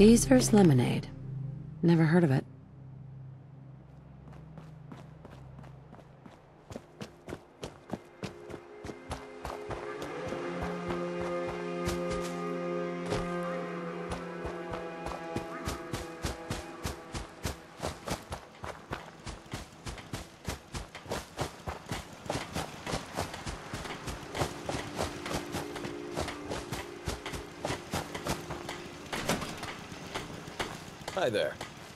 Ladies versus lemonade. Never heard of it. Hi there.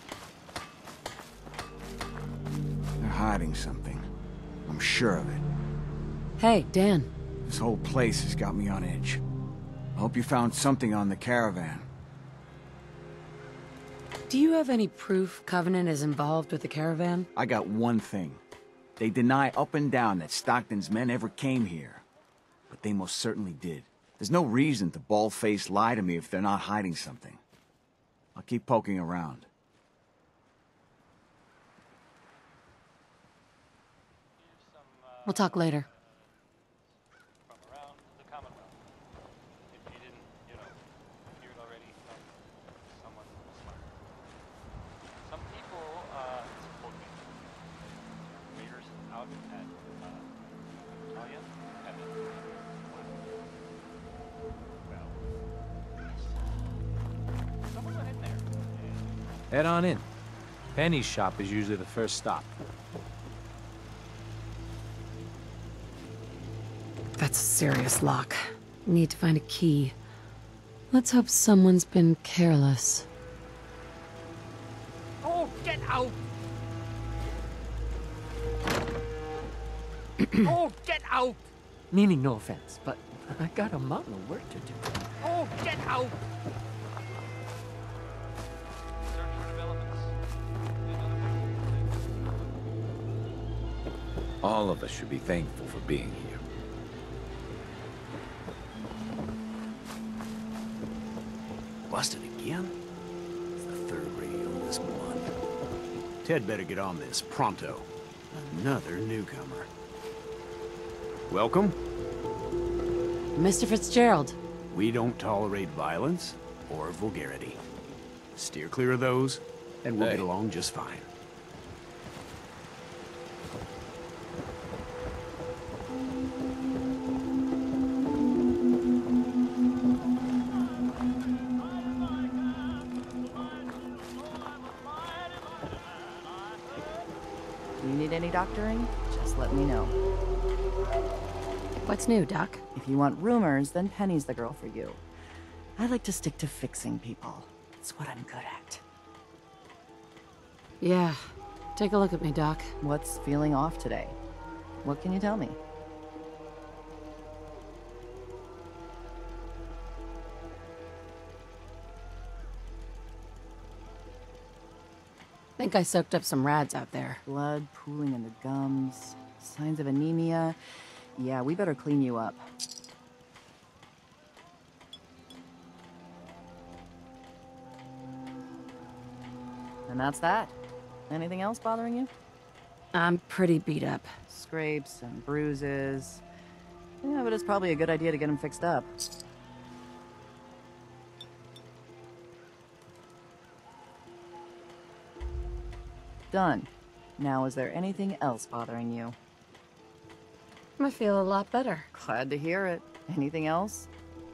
They're hiding something. I'm sure of it. Hey, Dan. This whole place has got me on edge. I hope you found something on the caravan. Do you have any proof Covenant is involved with the caravan? I got one thing. They deny up and down that Stockton's men ever came here. But they most certainly did. There's no reason to bald-faced lie to me if they're not hiding something. I'll keep poking around. We'll talk later. From around the Commonwealth. If you didn't, hear it already from someone smart. Some people support me. Raiders out at Talia have it. Well, someone went in there. Head on in. Penny's shop is usually the first stop. That's a serious lock. Need to find a key. Let's hope someone's been careless. Oh, get out! Oh, get out! Meaning no offense, but I got a mountain of work to do. Oh, get out! Search for developments. All of us should be thankful for being here. Busted again? It's the third radio this month. Ted better get on this, pronto. Another newcomer. Welcome. Mr. Fitzgerald. We don't tolerate violence or vulgarity. Steer clear of those, and we'll Hey. get along just fine. Do you need any doctoring? Just let me know. What's new, Doc? If you want rumors, then Penny's the girl for you. I like to stick to fixing people. It's what I'm good at. Yeah. Take a look at me, Doc. What's feeling off today? What can you tell me? Think I soaked up some rads out there. Blood pooling in the gums, signs of anemia. Yeah, we better clean you up. And that's that. Anything else bothering you? I'm pretty beat up. Scrapes and bruises. Yeah, but it's probably a good idea to get them fixed up. Done. Now, is there anything else bothering you? I feel a lot better. Glad to hear it. Anything else?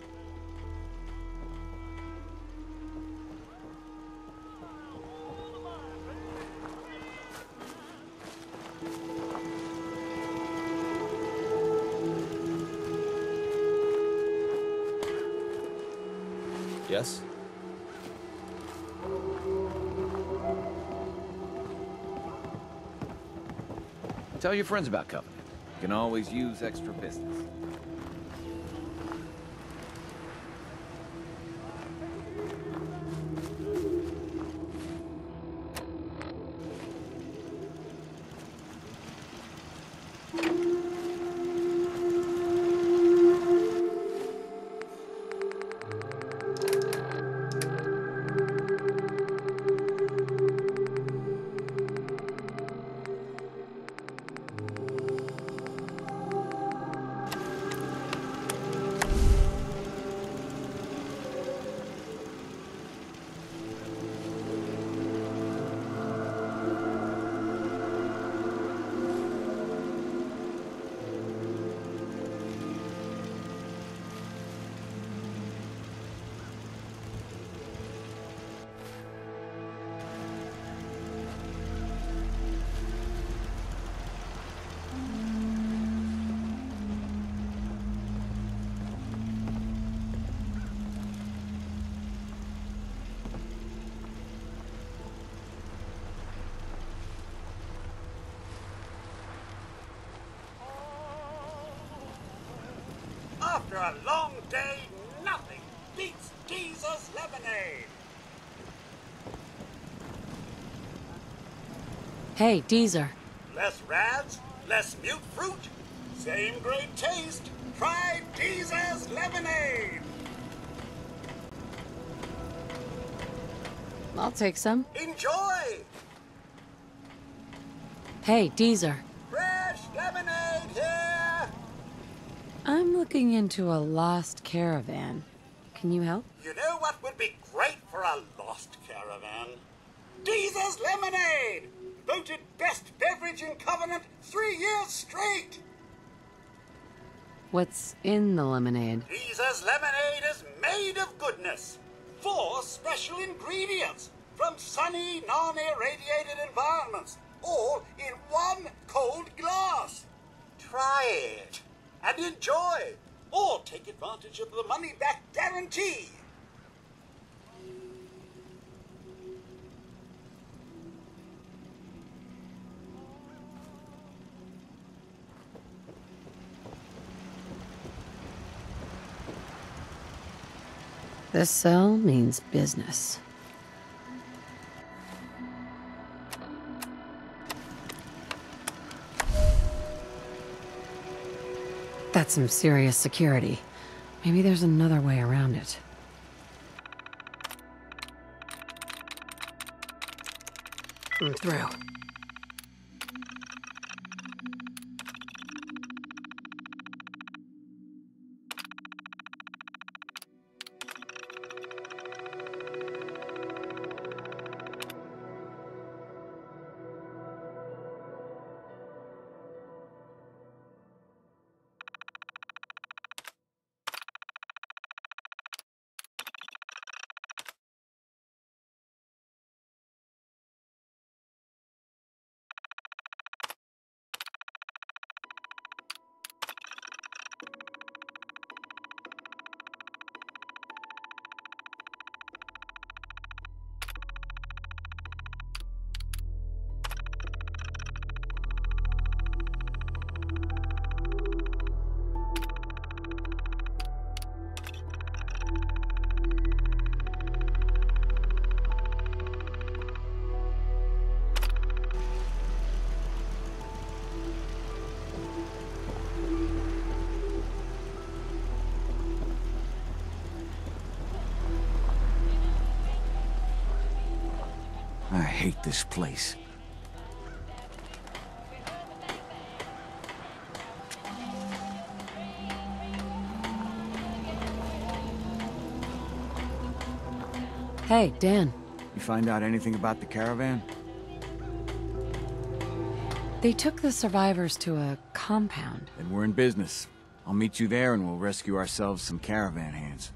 Yes? Tell your friends about Covenant. You can always use extra business. After a long day, nothing beats Jesus lemonade. Hey, Deezer. Less rads, less mute fruit, same great taste. Try Jesus lemonade. I'll take some. Enjoy. Hey, Deezer. Fresh lemonade here. I'm looking into a lost caravan. Can you help? You know what would be great for a lost caravan? Jesus lemonade! Voted best beverage in Covenant 3 years straight! What's in the lemonade? Jesus lemonade is made of goodness. 4 special ingredients from sunny, non-irradiated environments, all in 1 cold glass. Try it and enjoy, or take advantage of the money-back guarantee. This cell means business. That's some serious security. Maybe there's another way around it. I'm through. I hate this place. Hey, Dan. You find out anything about the caravan? They took the survivors to a compound. Then we're in business. I'll meet you there and we'll rescue ourselves some caravan hands.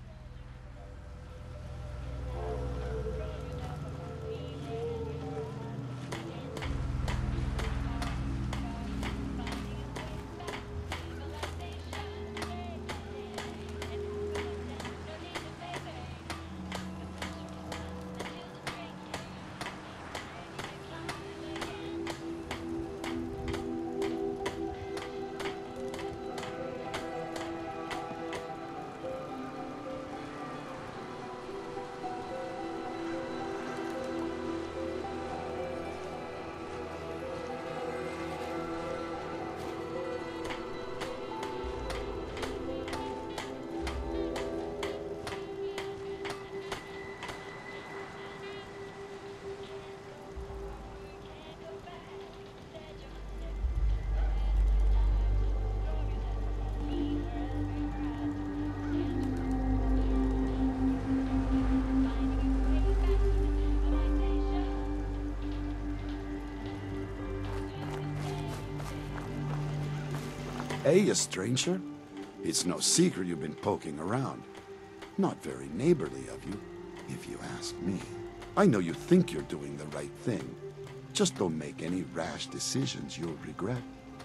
Hey, you stranger. It's no secret you've been poking around. Not very neighborly of you, if you ask me. I know you think you're doing the right thing. Just don't make any rash decisions you'll regret.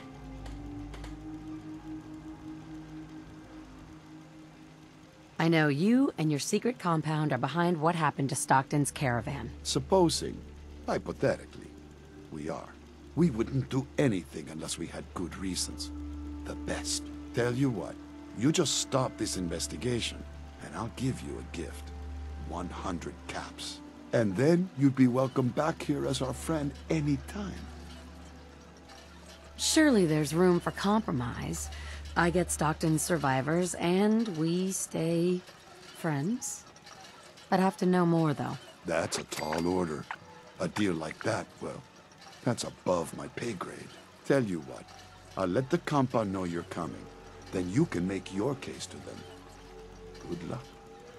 I know you and your secret compound are behind what happened to Stockton's caravan. Supposing, hypothetically, we are. We wouldn't do anything unless we had good reasons. The best. Tell you what, You just stop this investigation, and I'll give you a gift. 100 caps. And then you'd be welcome back here as our friend anytime. Surely there's room for compromise. I get Stockton's survivors, and we stay friends. I'd have to know more, though. That's a tall order. A deal like that, well, that's above my pay grade. Tell you what, I'll let the compound know you're coming. Then you can make your case to them. Good luck.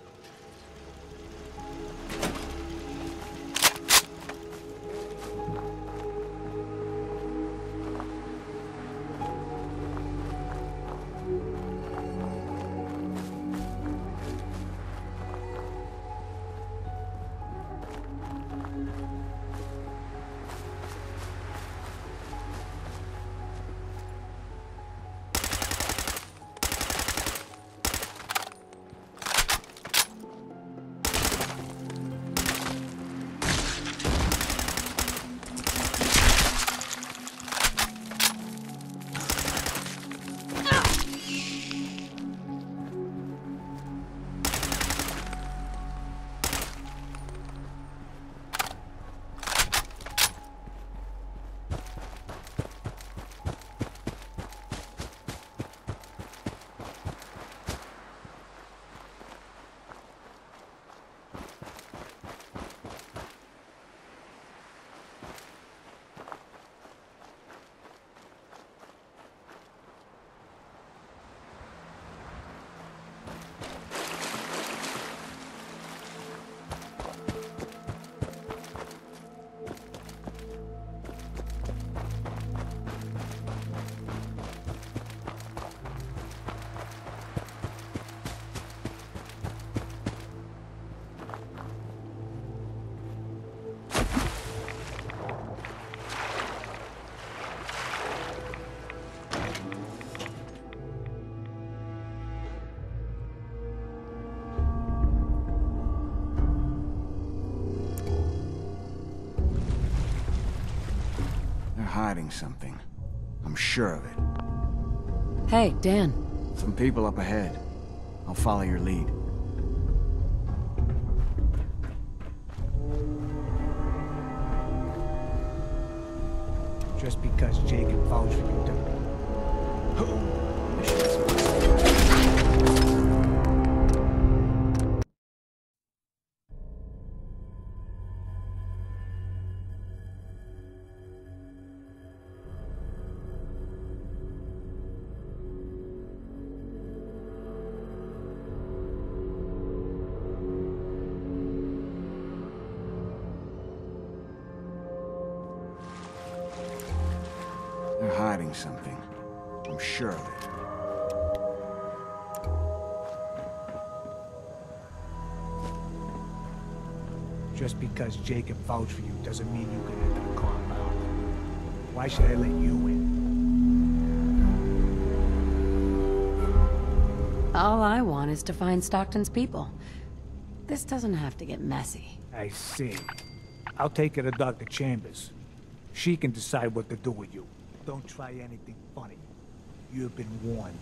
Hiding something. I'm sure of it. Hey, Dan. Some people up ahead. I'll follow your lead. Just because Jacob vouched for you, They're hiding something. I'm sure of it. Just because Jacob vouched for you doesn't mean you can enter the compound. Why should I let you in? All I want is to find Stockton's people. This doesn't have to get messy. I see. I'll take her to Dr. Chambers. She can decide what to do with you. Don't try anything funny. You've been warned.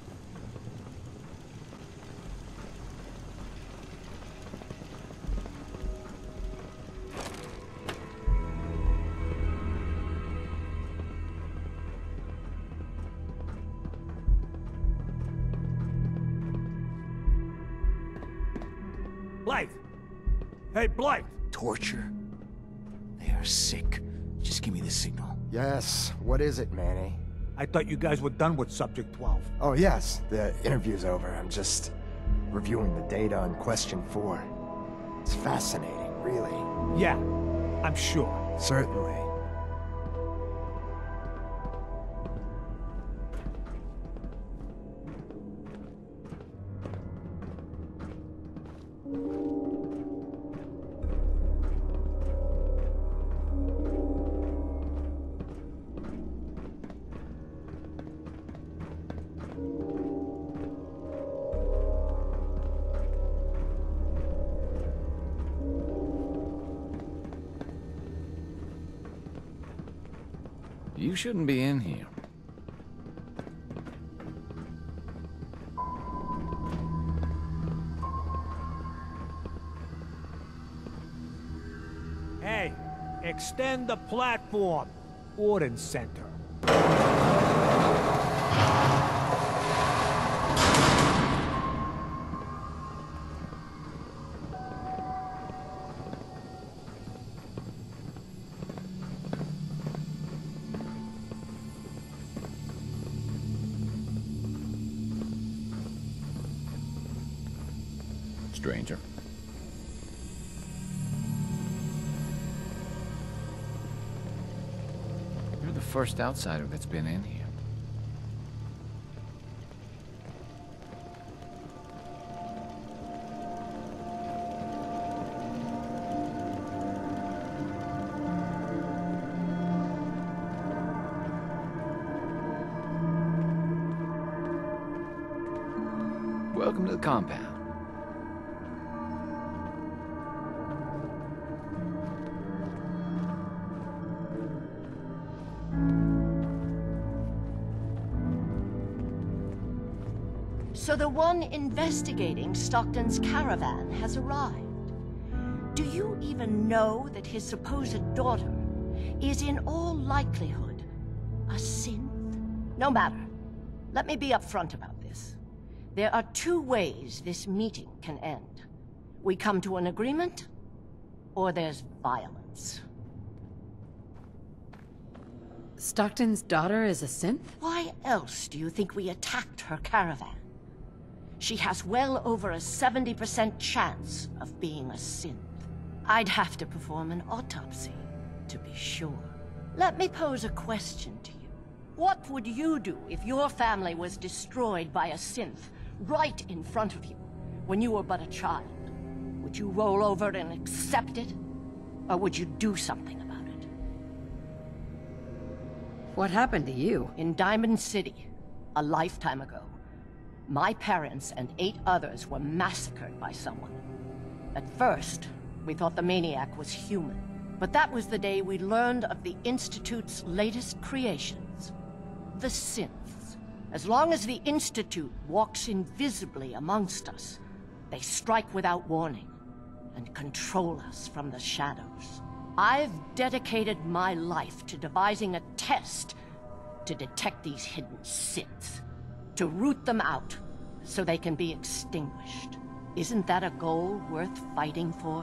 Blythe! Hey, Blythe! Torture. They are sick. Just give me the signal. Yes. What is it, Manny? I thought you guys were done with Subject 12. Oh, yes. The interview's over. I'm just reviewing the data on Question 4. It's fascinating, really. Yeah, I'm sure. Certainly. You shouldn't be in here. Hey, extend the platform. Ordnance Center. Stranger. You're the first outsider that's been in here. Welcome to the compound. So the one investigating Stockton's caravan has arrived. Do you even know that his supposed daughter is in all likelihood a synth? No matter. Let me be upfront about this. There are two ways this meeting can end. We come to an agreement, or there's violence. Stockton's daughter is a synth? Why else do you think we attacked her caravan? She has well over a 70% chance of being a synth. I'd have to perform an autopsy, to be sure. Let me pose a question to you. What would you do if your family was destroyed by a synth right in front of you when you were but a child? Would you roll over and accept it? Or would you do something about it? What happened to you? In Diamond City, a lifetime ago, my parents and 8 others were massacred by someone. At first, we thought the maniac was human, but that was the day we learned of the Institute's latest creations, the synths. As long as the Institute walks invisibly amongst us, they strike without warning and control us from the shadows. I've dedicated my life to devising a test to detect these hidden synths, to root them out so they can be extinguished. Isn't that a goal worth fighting for?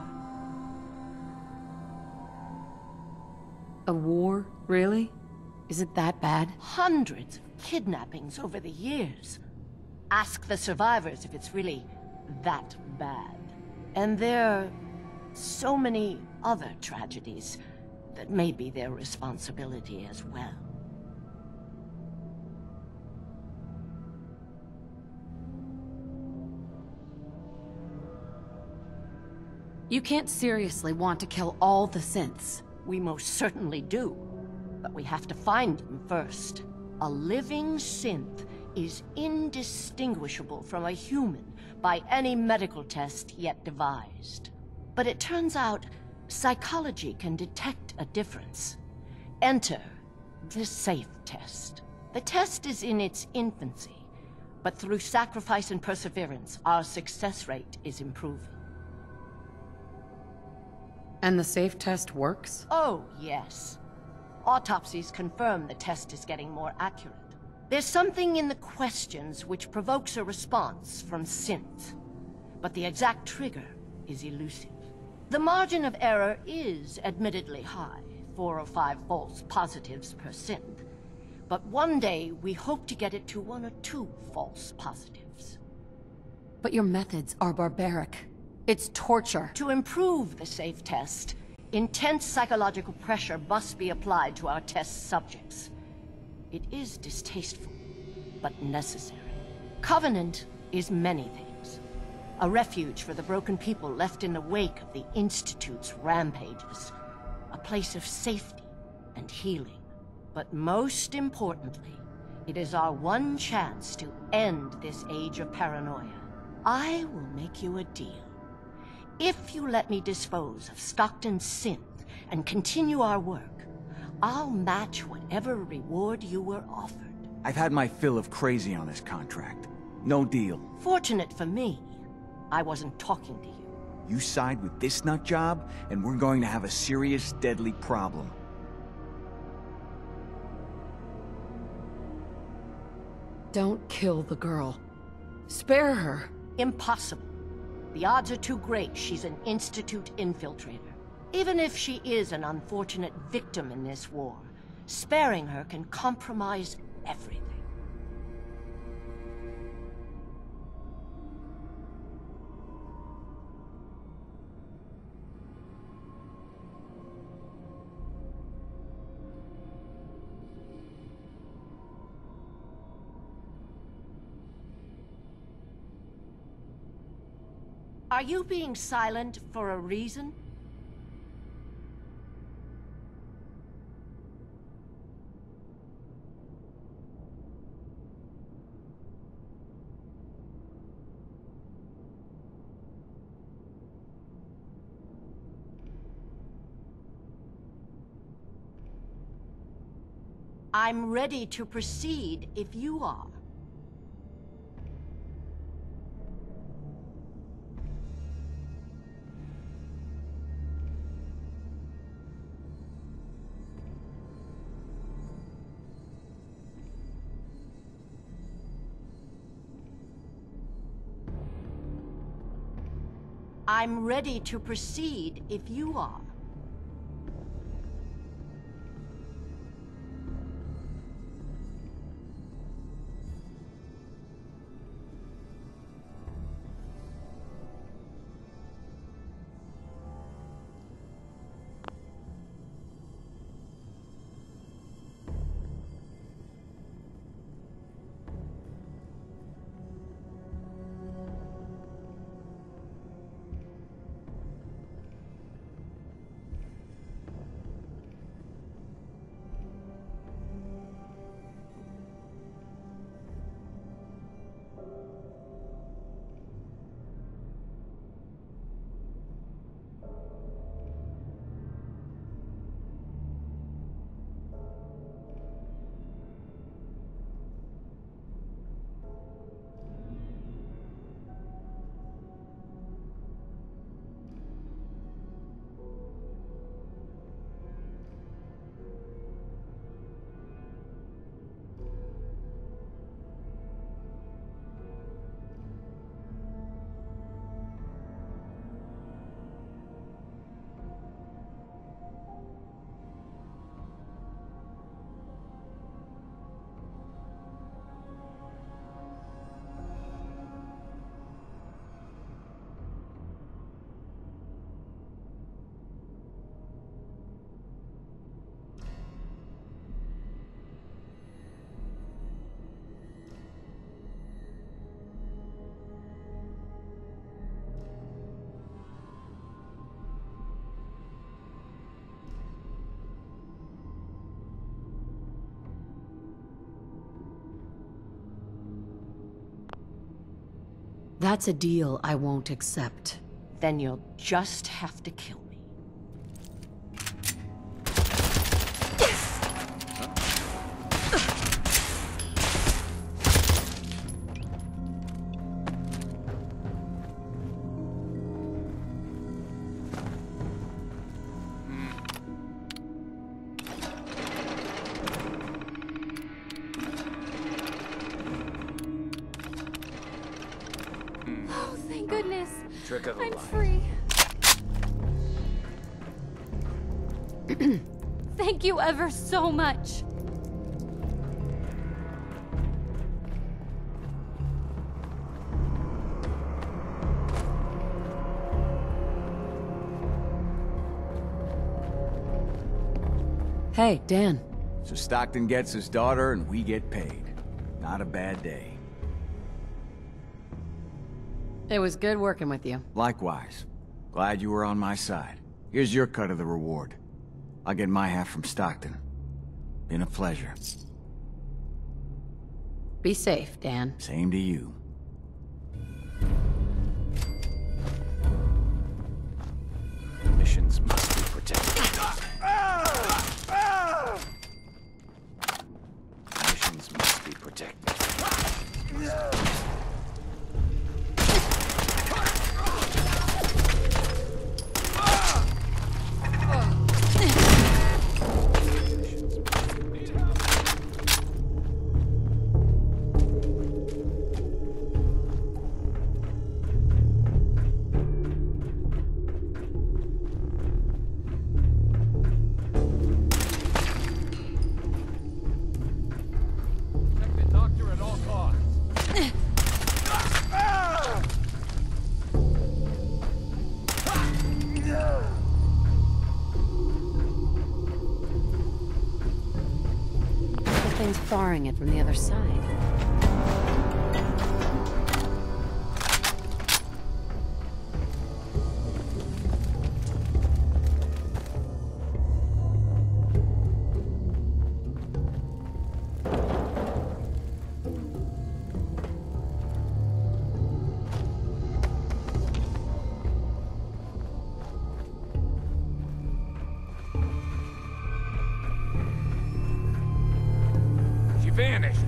A war, really? Is it that bad? Hundreds of kidnappings over the years. Ask the survivors if it's really that bad. And there are so many other tragedies that may be their responsibility as well. You can't seriously want to kill all the synths. We most certainly do, but we have to find them first. A living synth is indistinguishable from a human by any medical test yet devised. But it turns out psychology can detect a difference. Enter the SAFE test. The test is in its infancy, but through sacrifice and perseverance, our success rate is improving. And the SAFE test works? Oh, yes. Autopsies confirm the test is getting more accurate. There's something in the questions which provokes a response from synths, but the exact trigger is elusive. The margin of error is admittedly high, 4 or 5 false positives per synth, but one day we hope to get it to 1 or 2 false positives. But your methods are barbaric. It's torture. To improve the SAFE test, intense psychological pressure must be applied to our test subjects. It is distasteful, but necessary. Covenant is many things. A refuge for the broken people left in the wake of the Institute's rampages. A place of safety and healing. But most importantly, it is our one chance to end this age of paranoia. I will make you a deal. If you let me dispose of Stockton's synth and continue our work, I'll match whatever reward you were offered. I've had my fill of crazy on this contract. No deal. Fortunate for me, I wasn't talking to you. You side with this nut job, and we're going to have a serious, deadly problem. Don't kill the girl. Spare her. Impossible. The odds are too great she's an Institute infiltrator. Even if she is an unfortunate victim in this war, sparing her can compromise everything. Are you being silent for a reason? I'm ready to proceed if you are. I'm ready to proceed if you are. That's a deal I won't accept. Then you'll just have to kill me. Oh, thank goodness. Trick of the I'm light. free. Thank you ever so much. Hey, Dan. So Stockton gets his daughter and we get paid. Not a bad day. It was good working with you. Likewise. Glad you were on my side. Here's your cut of the reward. I'll get my half from Stockton. Been a pleasure. Be safe, Dan. Same to you. Missions must be protected. Missions must be protected. Something's barring it from the other side. Vanished.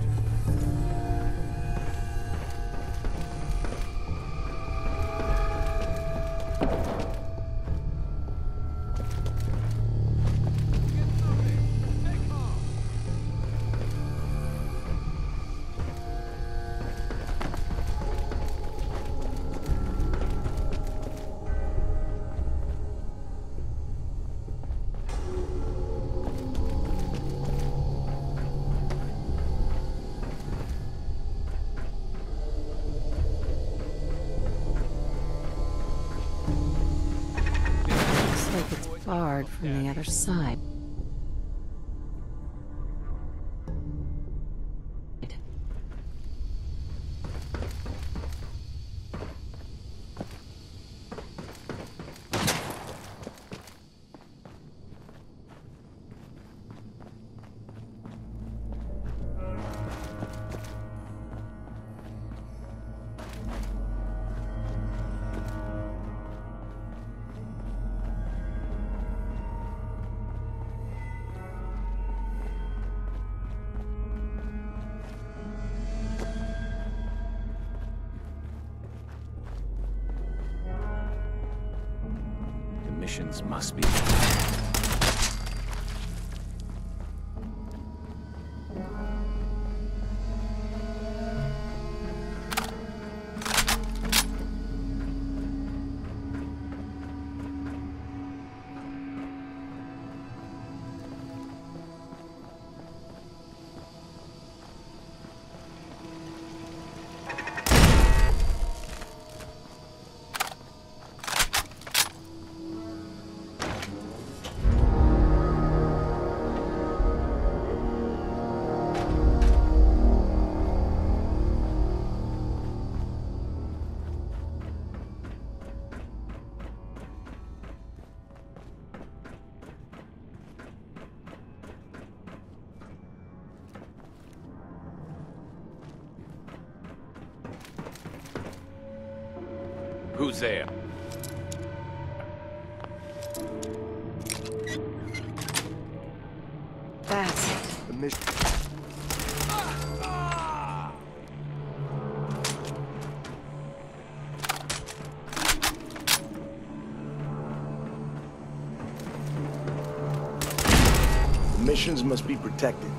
Barred from the other side. Missions must be. Who's there? That's the mission. The missions must be protected.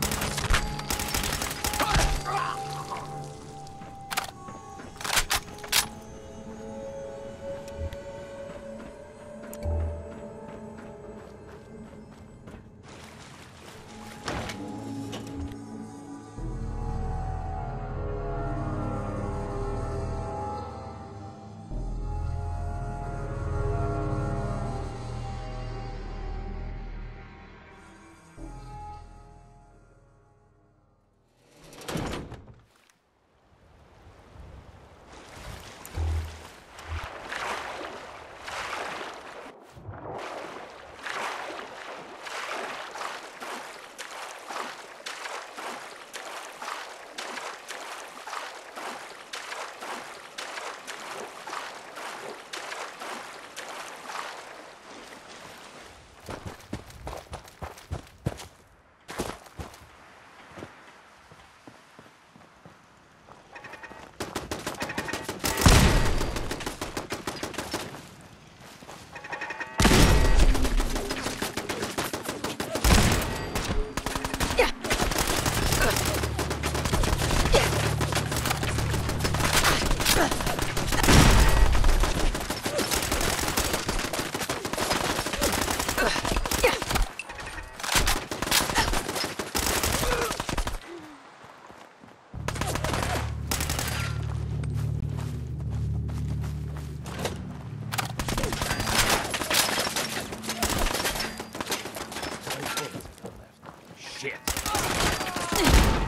Shit.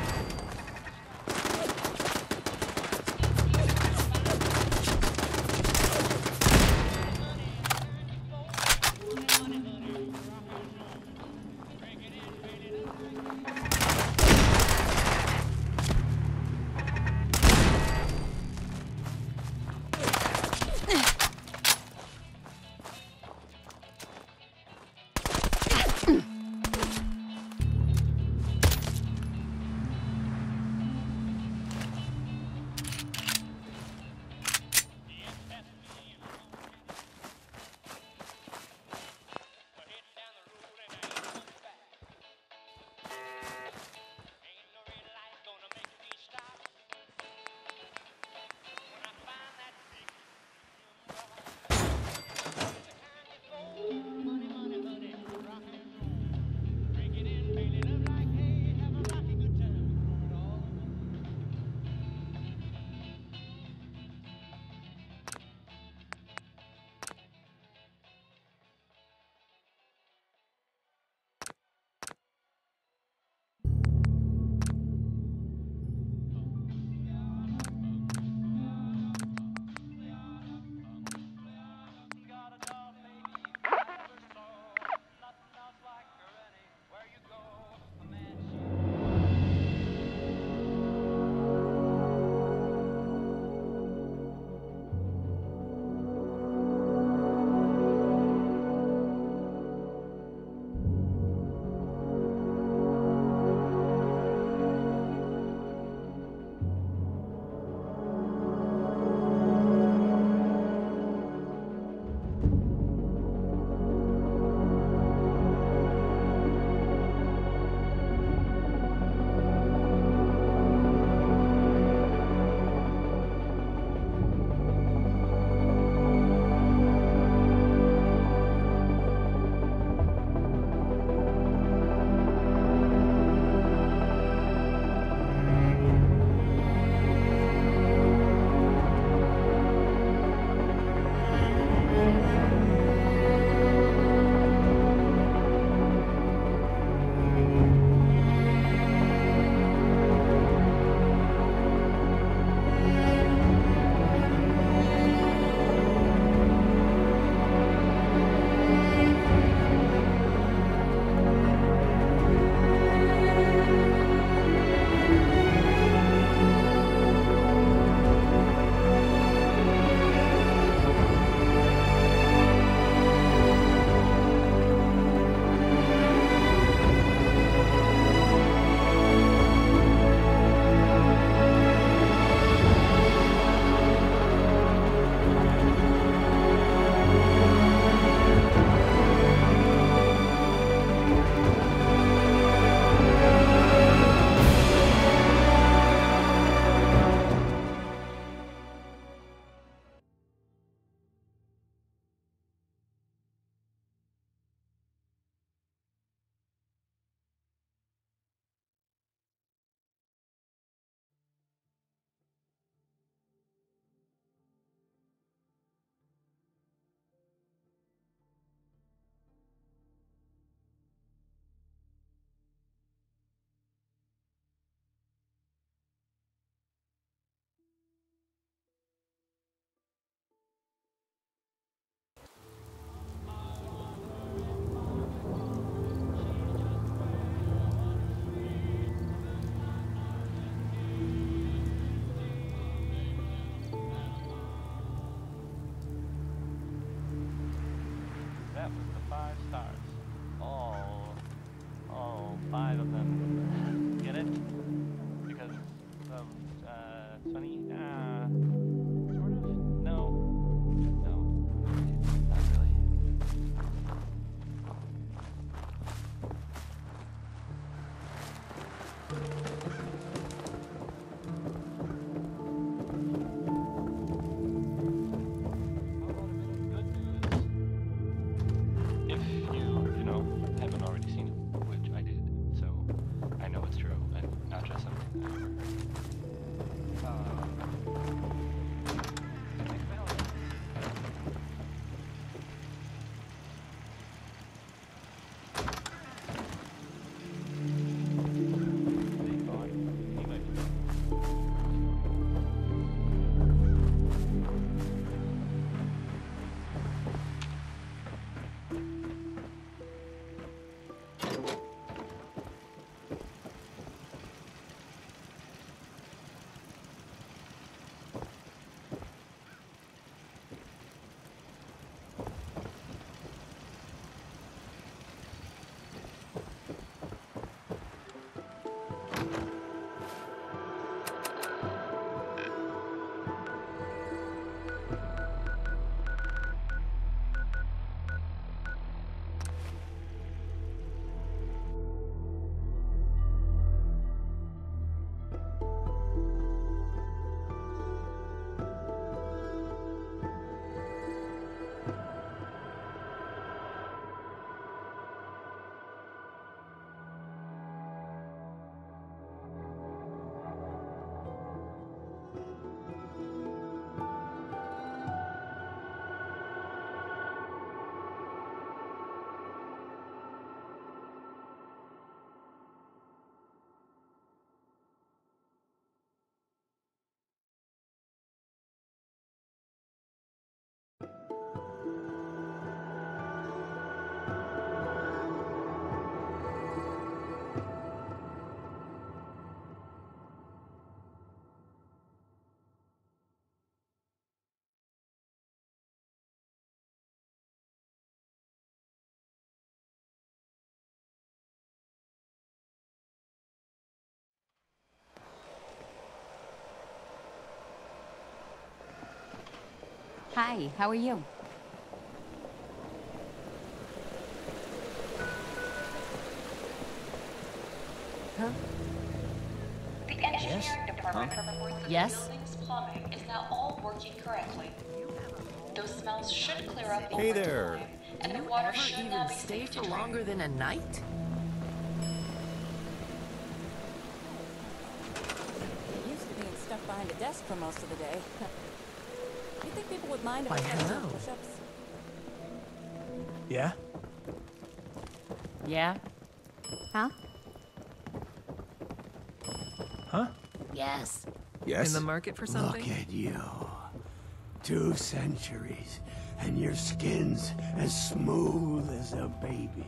Hi, how are you? Huh? The engineering department reports that Yes? the building's plumbing is now all working correctly. Those smells should clear up Hey over there. time, and the water should now Even be stay safe to for drink. longer than a night? Used to being stuck behind a desk for most of the day. You think people would mind if Why, I started doing hello. push-ups? Yeah? Yeah? Huh? Huh? Yes. Yes? In the market for something? Look at you. 2 centuries, and your skin's as smooth as a baby.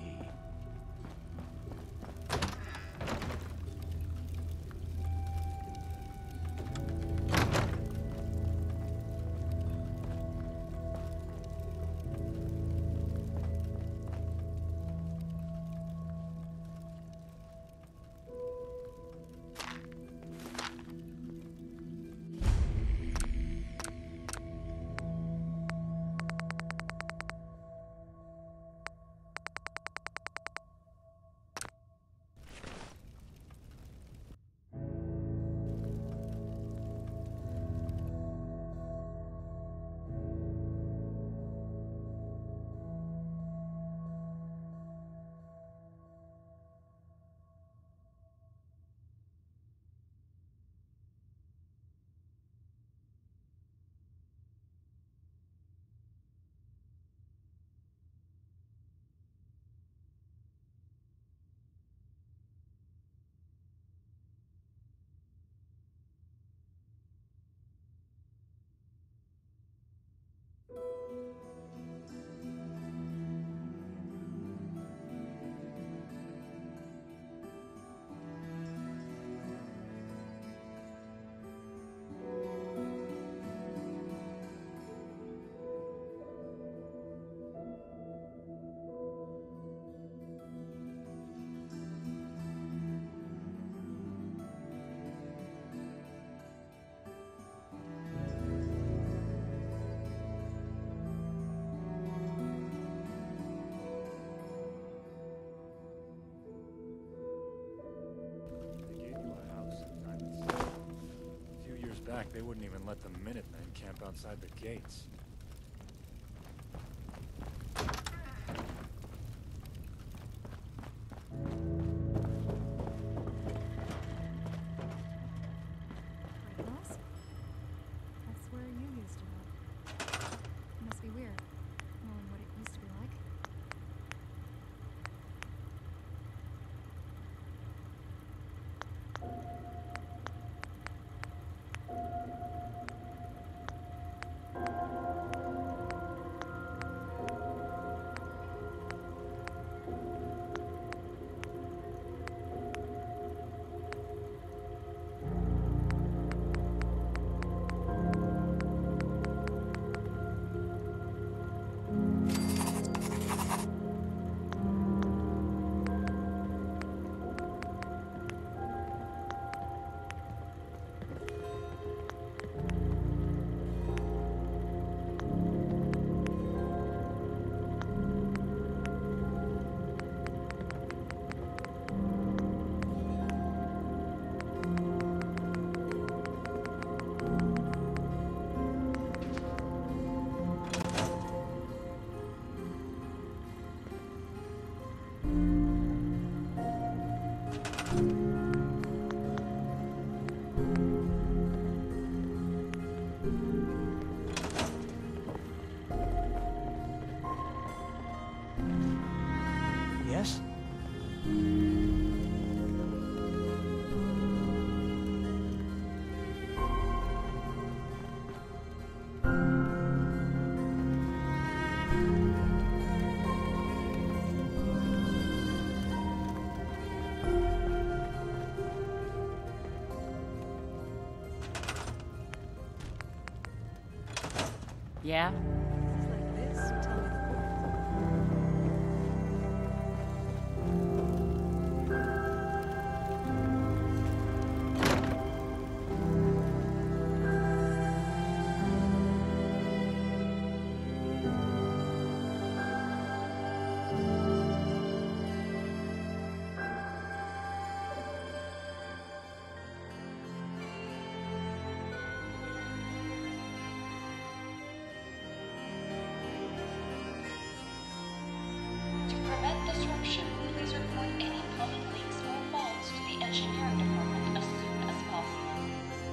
Back, they wouldn't even let the Minutemen camp outside the gates. Girls? That's where you used to live. It must be weird, knowing what it used to be like. Yes? Yeah? description, please report any plumbing leaks or faults to the engineering department as soon as possible.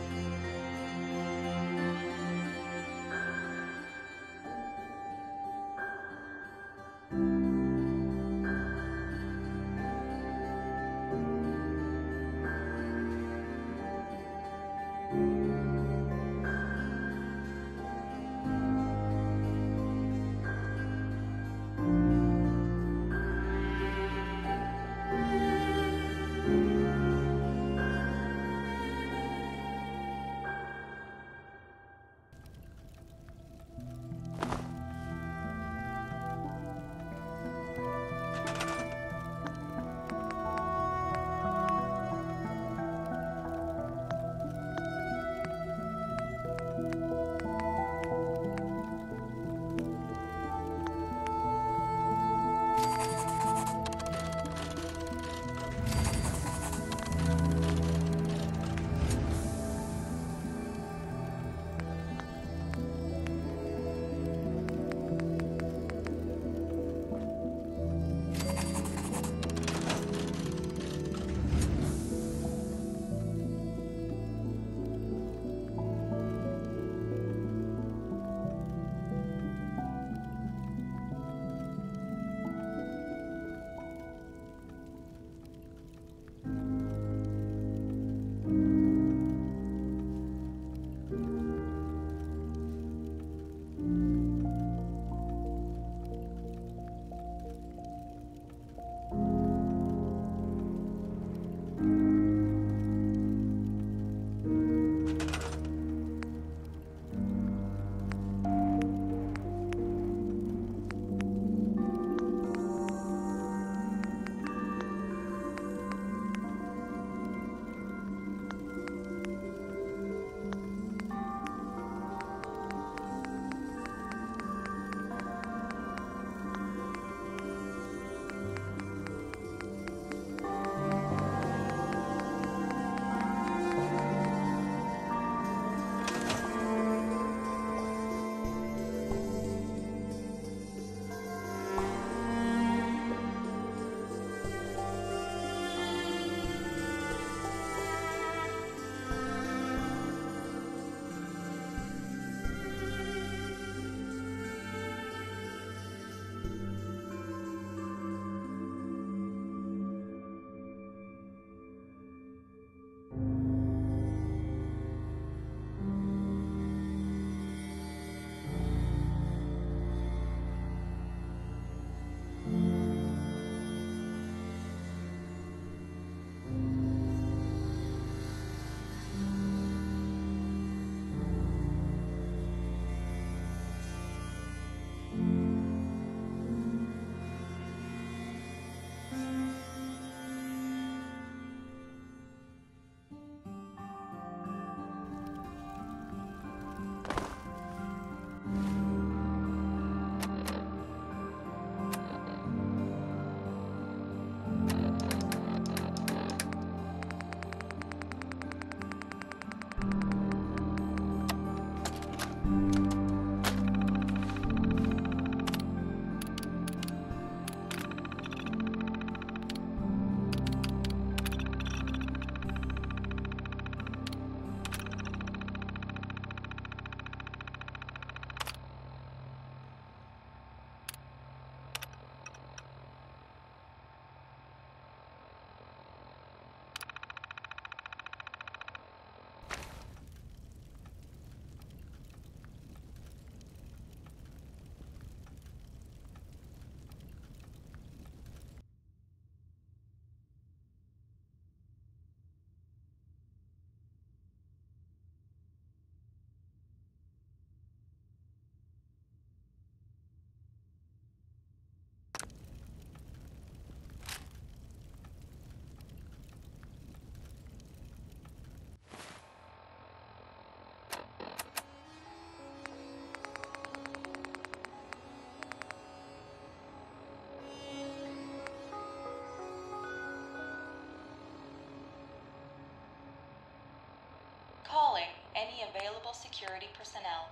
Calling any available security personnel.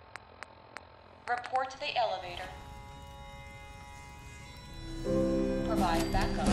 Report to the elevator. provide backup.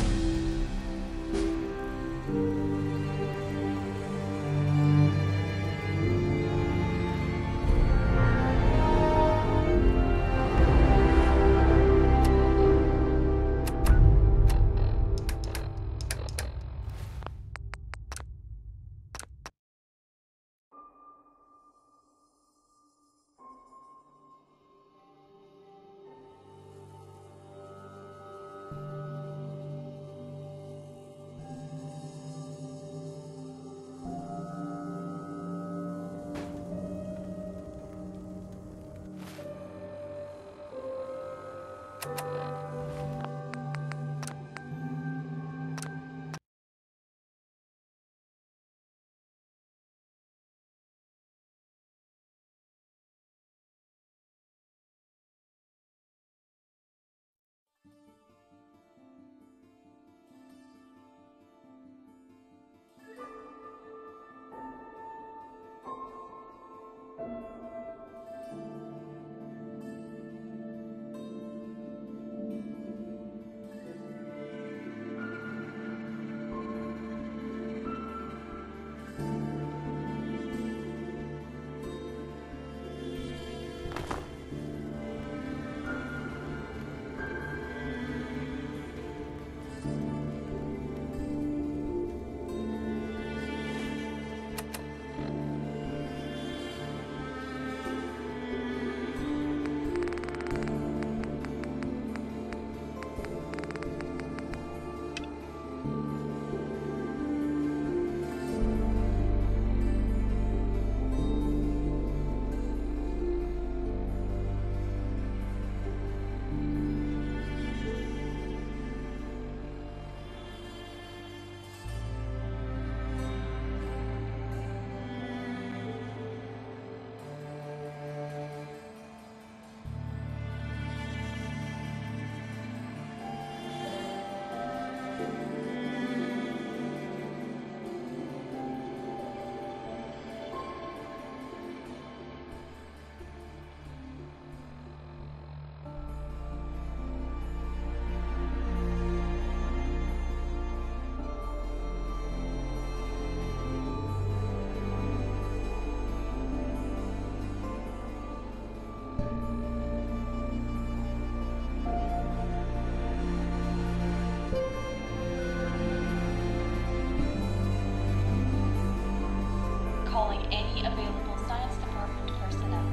Calling any available science department personnel.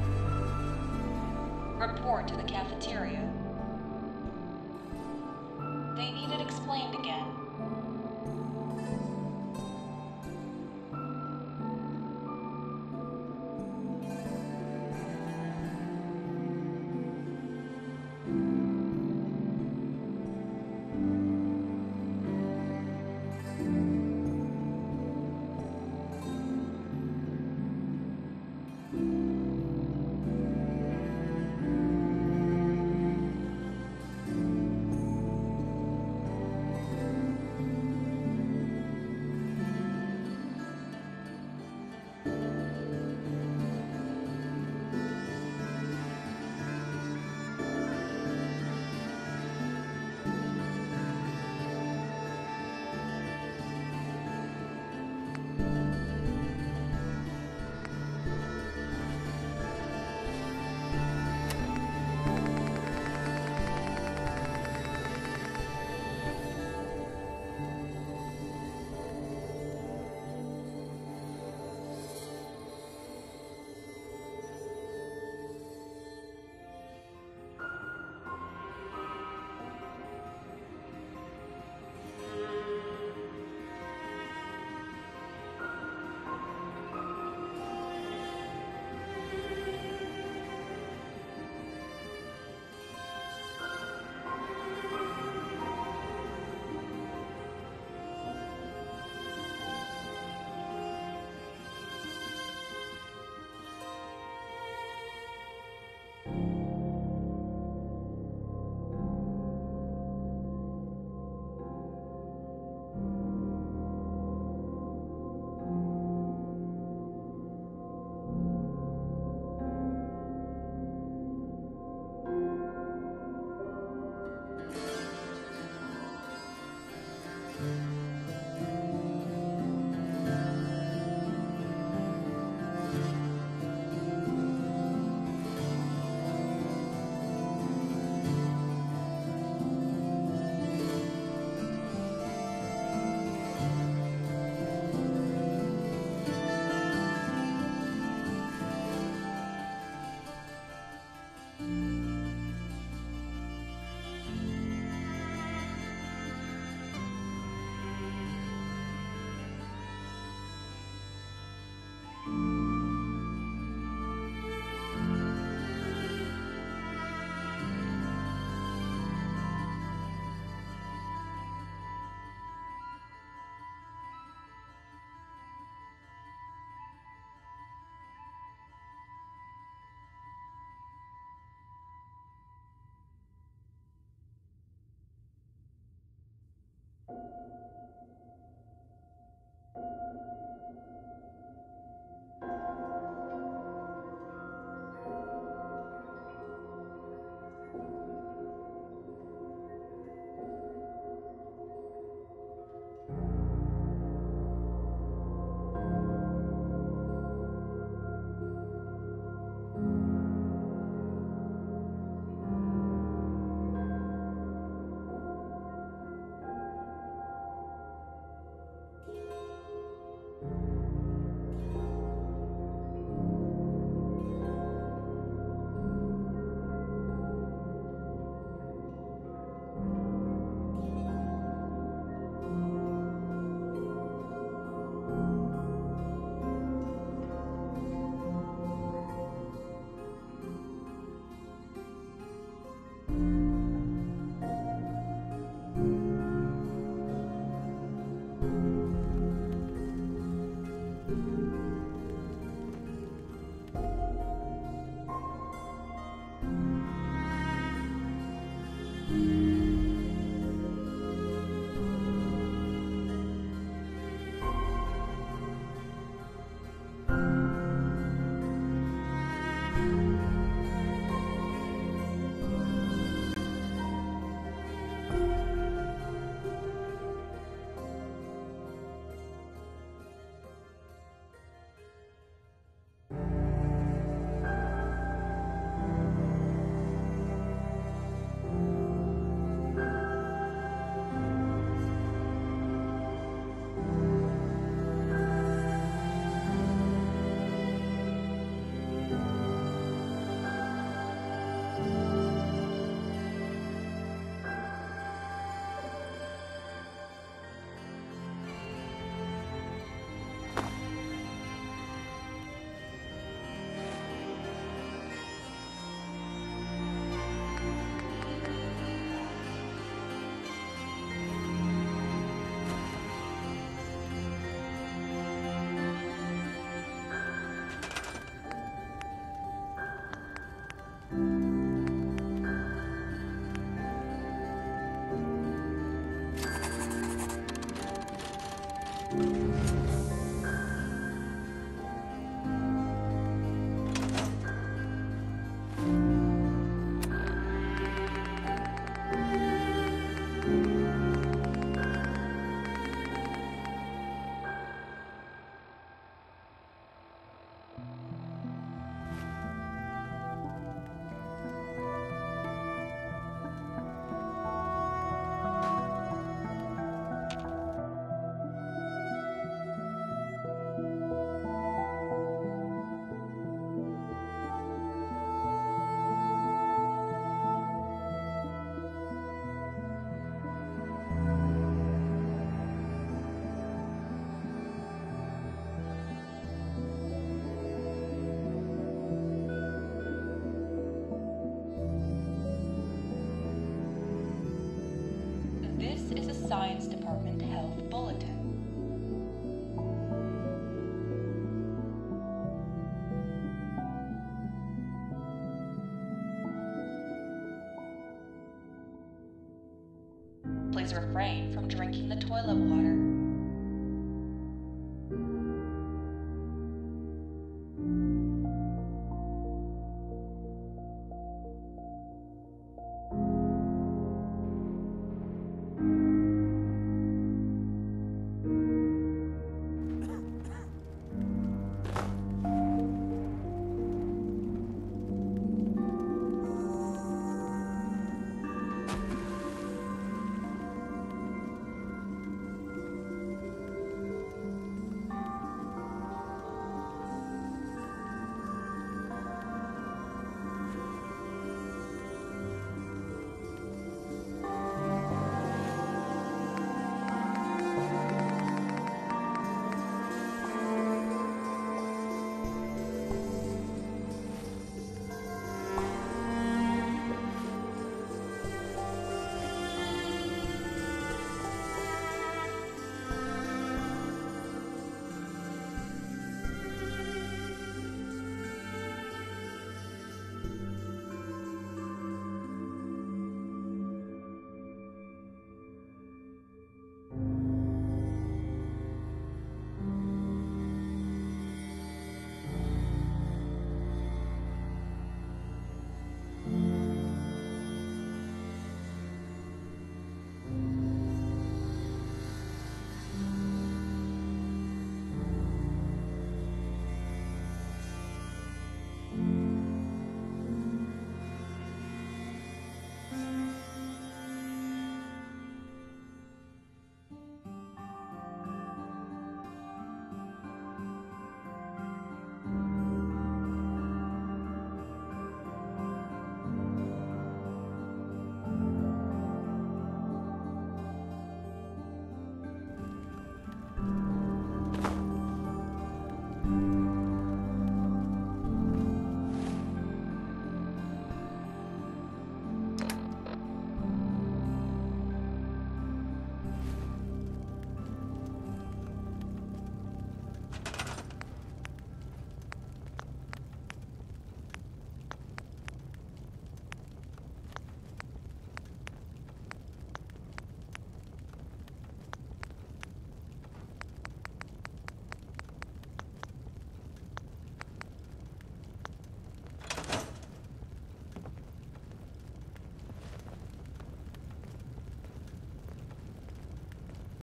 Report to the cafeteria. They need it explained again. This is a Science Department Health Bulletin. Please refrain from drinking the toilet water.